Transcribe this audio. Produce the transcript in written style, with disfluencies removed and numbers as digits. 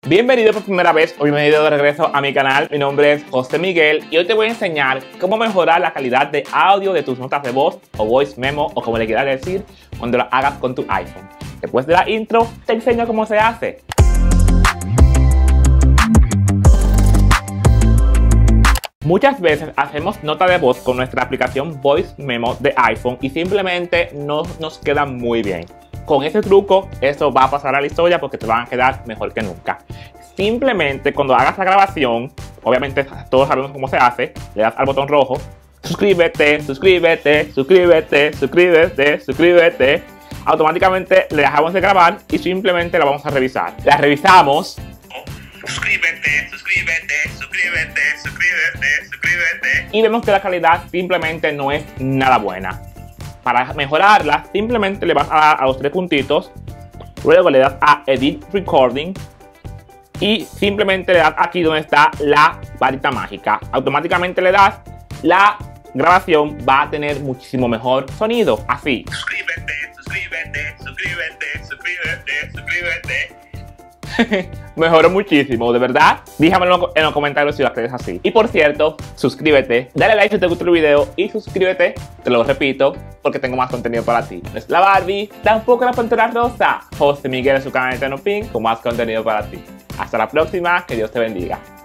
Bienvenido por primera vez o bienvenido de regreso a mi canal. Mi nombre es José Miguel y hoy te voy a enseñar cómo mejorar la calidad de audio de tus notas de voz o voice memo o como le quieras decir cuando lo hagas con tu iPhone. Después de la intro te enseño cómo se hace. Muchas veces hacemos nota de voz con nuestra aplicación Voice Memo de iPhone y simplemente no nos queda muy bien. Con este truco, esto va a pasar a la historia porque te van a quedar mejor que nunca. Simplemente cuando hagas la grabación, obviamente todos sabemos cómo se hace, le das al botón rojo, suscríbete, suscríbete, suscríbete, suscríbete, suscríbete. Automáticamente le dejamos de grabar y simplemente la vamos a revisar. La revisamos. Suscríbete, suscríbete, suscríbete, suscríbete, suscríbete. Y vemos que la calidad simplemente no es nada buena. Para mejorarla, simplemente le vas a dar a los tres puntitos, luego le das a Edit Recording y simplemente le das aquí donde está la varita mágica. Automáticamente le das, la grabación va a tener muchísimo mejor sonido, así. Suscríbete, suscríbete, suscríbete, suscríbete, suscríbete. Mejoró muchísimo, de verdad. Déjamelo en los comentarios si lo haces así. Y por cierto, suscríbete, dale like si te gustó el video y suscríbete, te lo repito, porque tengo más contenido para ti. No es la Barbie, tampoco la Pantera Rosa. José Miguel en su canal de Tenopin con más contenido para ti. Hasta la próxima, que Dios te bendiga.